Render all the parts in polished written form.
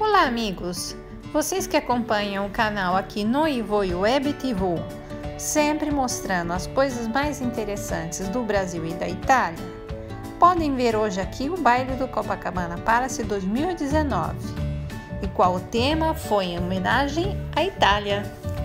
Olá, amigos! Vocês que acompanham o canal aqui no Ivoi Web TV, sempre mostrando as coisas mais interessantes do Brasil e da Itália, podem ver hoje aqui o baile do Copacabana Palace 2019, e qual o tema foi em homenagem à Itália.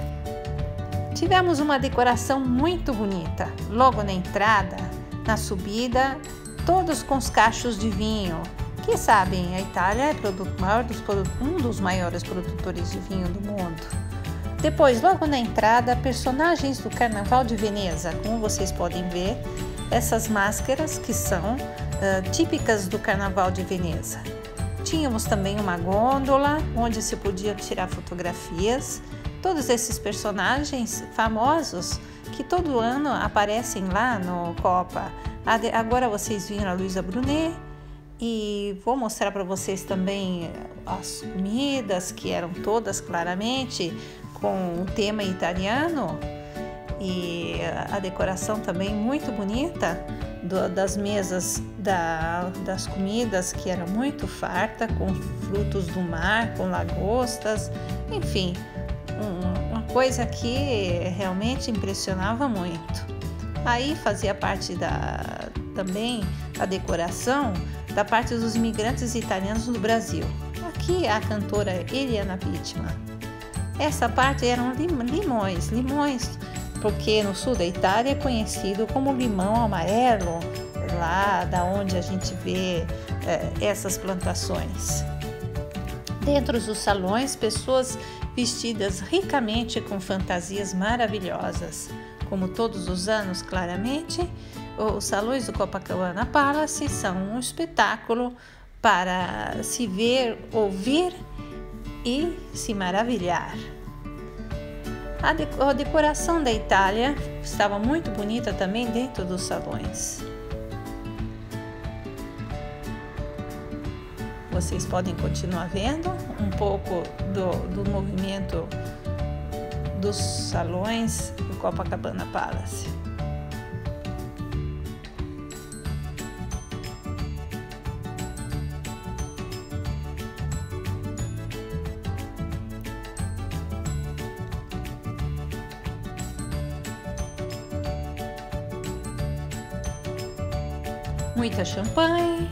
Tivemos uma decoração muito bonita, logo na entrada, na subida, todos com os cachos de vinho. Que sabem, a Itália é um dos maiores produtores de vinho do mundo. Depois, logo na entrada, personagens do Carnaval de Veneza, como vocês podem ver, essas máscaras que são típicas do Carnaval de Veneza. Tínhamos também uma gôndola onde se podia tirar fotografias. Todos esses personagens famosos que todo ano aparecem lá no Copa. Agora vocês viram a Luisa Brunet. E vou mostrar para vocês também as comidas, que eram todas claramente com um tema italiano, e a decoração também muito bonita das mesas das comidas, que era muito farta, com frutos do mar, com lagostas, enfim, uma coisa que realmente impressionava muito. Aí fazia parte também a decoração da parte dos imigrantes italianos no Brasil. Aqui a cantora Eliana Wittmann. Essa parte eram limões, porque no sul da Itália é conhecido como limão amarelo, lá da onde a gente vê essas plantações. Dentro dos salões, pessoas vestidas ricamente com fantasias maravilhosas. Como todos os anos, claramente, os salões do Copacabana Palace são um espetáculo para se ver, ouvir e se maravilhar. A decoração da Itália estava muito bonita também dentro dos salões. Vocês podem continuar vendo um pouco do movimento dos salões do Copacabana Palace. Muita champanhe.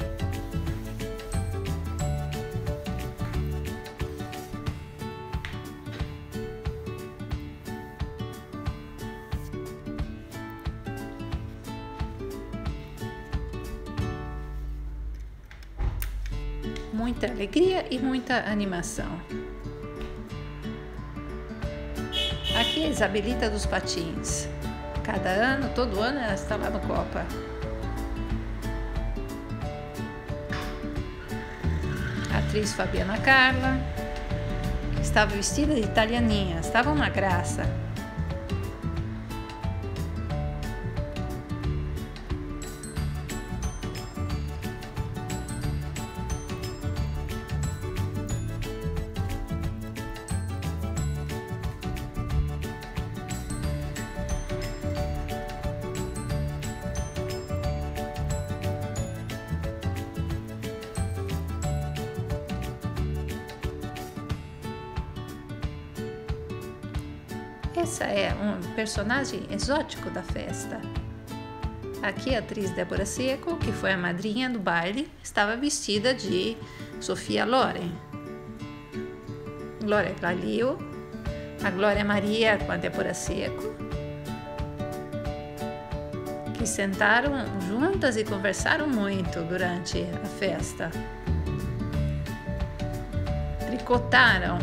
Muita alegria e muita animação. Aqui é a Isabelita dos Patins. Cada ano, todo ano, ela está lá no Copa. A atriz Fabiana Carla, que estava vestida de italianinha, estava uma graça. Essa é um personagem exótico da festa. Aqui a atriz Débora Seco, que foi a madrinha do baile, estava vestida de Sofia Loren. Glória Glalio, a Glória Maria com a Débora Seco, que sentaram juntas e conversaram muito durante a festa. Tricotaram.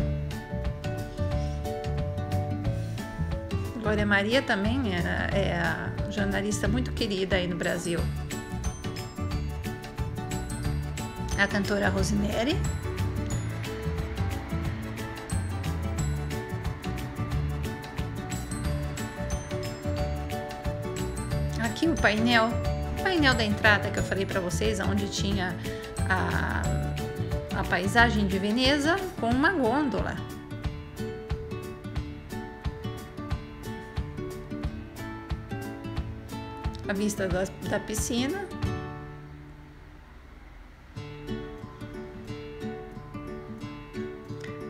Glória Maria também é a jornalista muito querida aí no Brasil. A cantora Rosemary. Aqui o painel da entrada que eu falei para vocês, onde tinha a paisagem de Veneza com uma gôndola. A vista da piscina.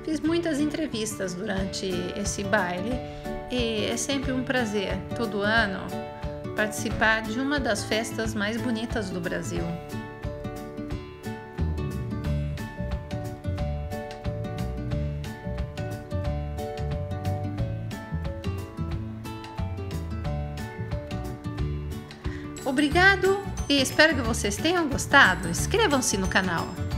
Fiz muitas entrevistas durante esse baile e é sempre um prazer, todo ano, participar de uma das festas mais bonitas do Brasil. Obrigado e espero que vocês tenham gostado. Inscrevam-se no canal.